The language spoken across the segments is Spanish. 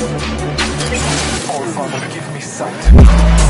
Oh, Father, give me sight.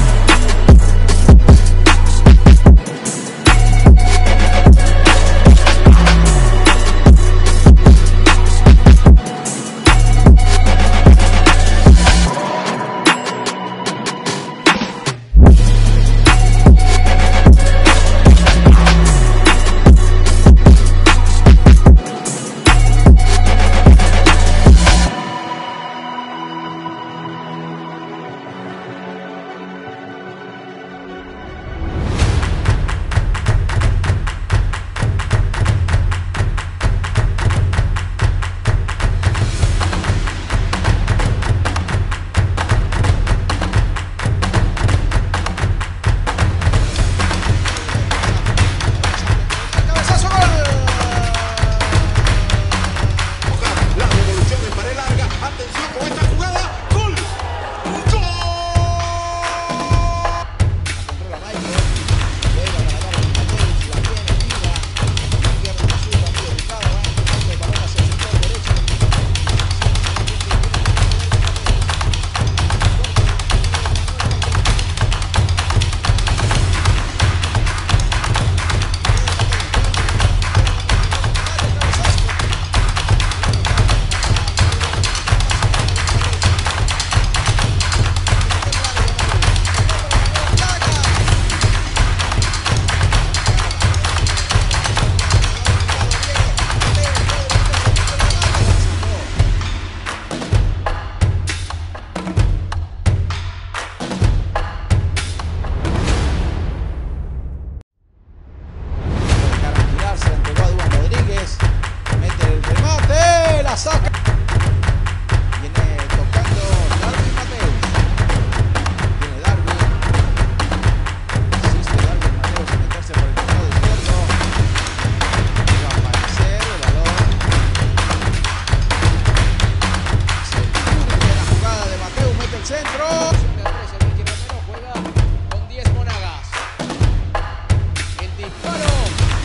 Saca. Viene tocando Darwin Mateus. Viene Darwin. Insiste Darwin Mateus en meterse por el costado izquierdo. Va a aparecer el balón. Se cubre la jugada de Mateus, mete el centro. El Romero juega con 10 Monagas. El disparo.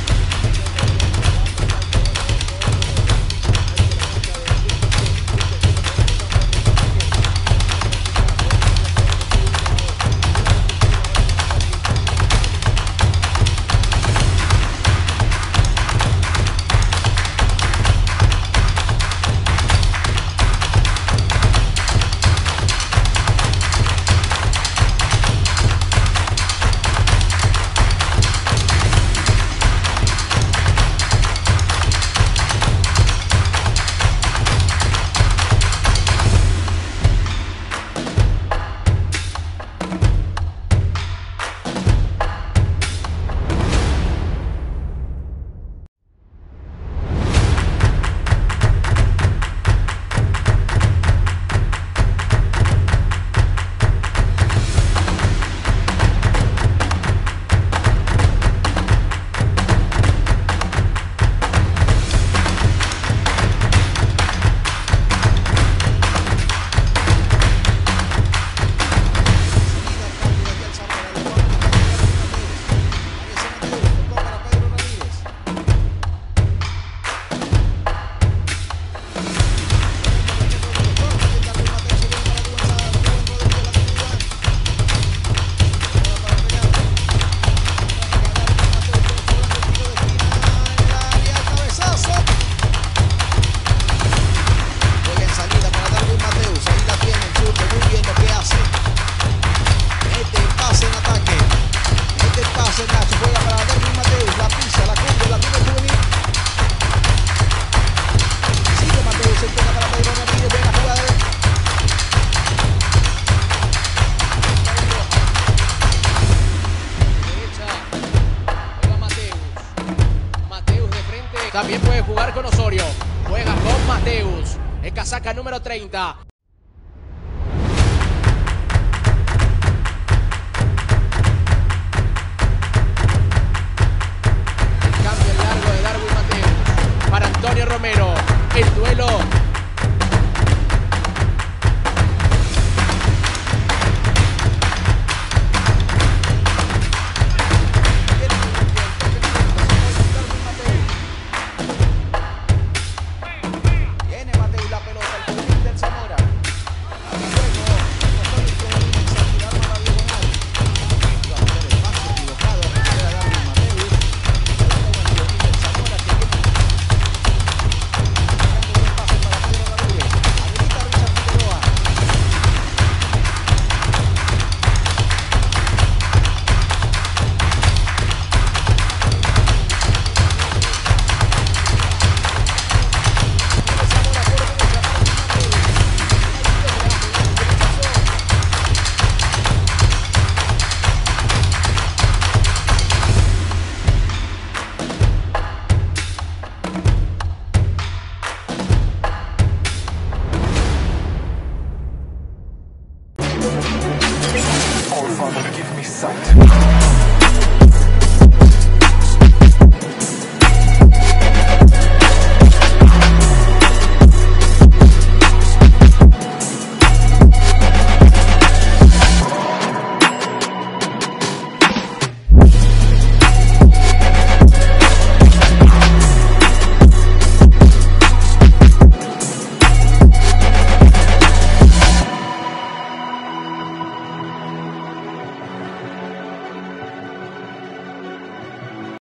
Juega para Darwin Mateus, la pisa, la cubre, la tiene juvenil. Sigue Mateus, se entrega para Pedro Ramírez, buena jugada. Derecha, juega Mateus. Mateus de frente, también puede jugar con Osorio. Juega con Mateus, el casaca número 30. Romero, el duelo. Viene Mateus la pelota, el juvenil del Zamora. sight.